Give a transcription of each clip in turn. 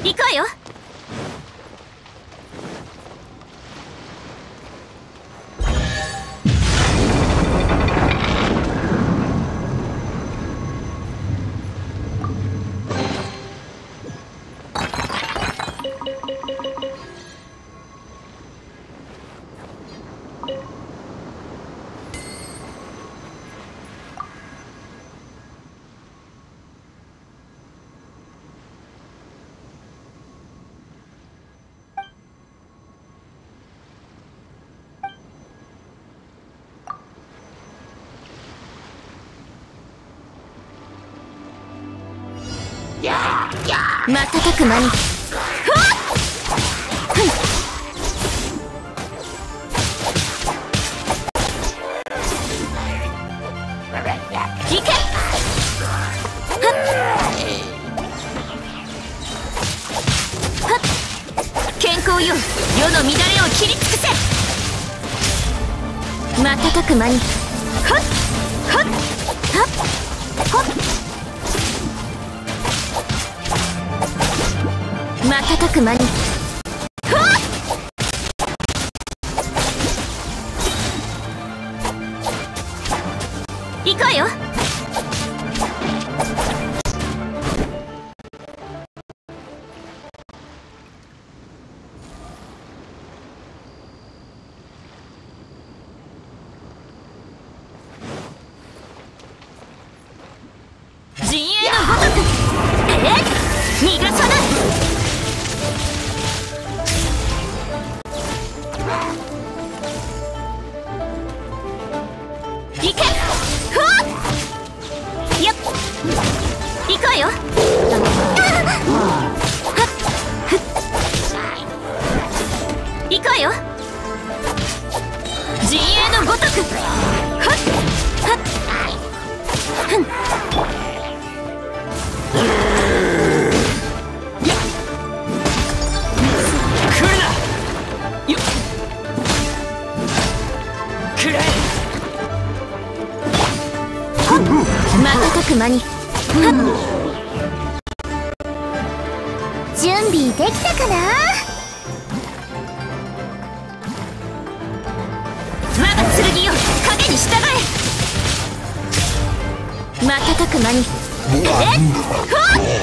行くわよ。瞬く間に。行け。健康よ、世の乱れを切り尽くせ。瞬く間に。はっはっはっはっ。瞬く間に。行くわよ。陣営のごとく。逃がさない。行け。ふわっ。よっ。行くわよ。行くわよ。陣営のごとく。はっはっ。ふん。瞬く間に。準備できたかな。我が剣よ、影に従え。瞬く間に。ふわっ。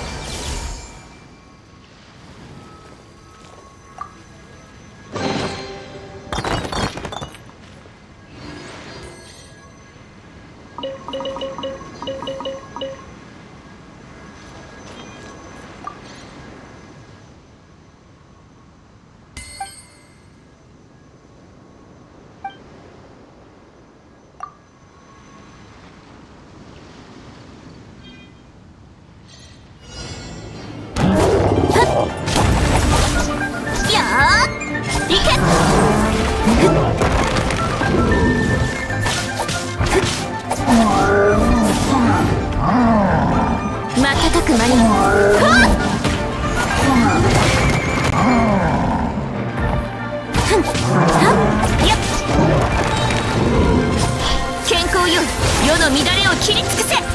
瞬く間に。健康よ、世の乱れを切り尽くせ。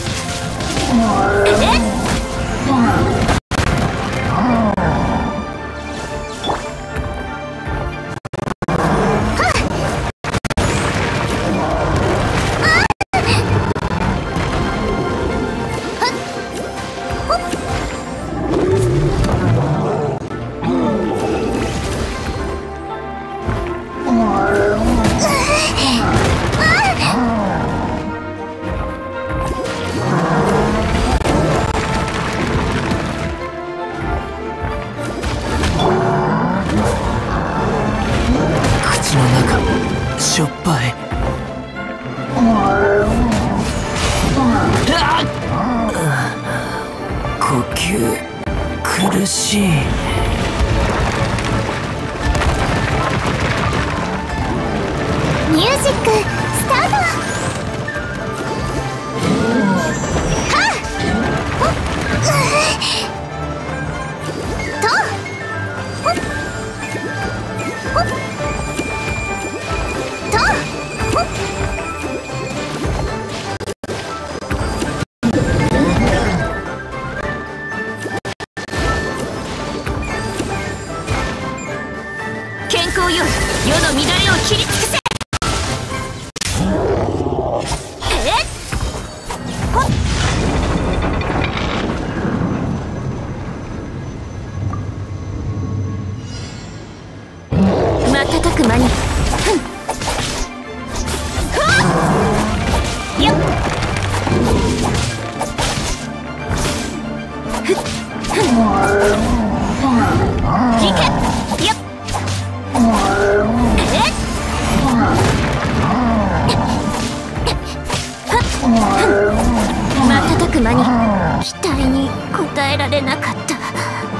しょっぱい。呼吸苦しい。 ミュージックスタート。 よ世の乱れを切り尽くせ。瞬く間によっいけよっ瞬く間に期待に応えられなかった。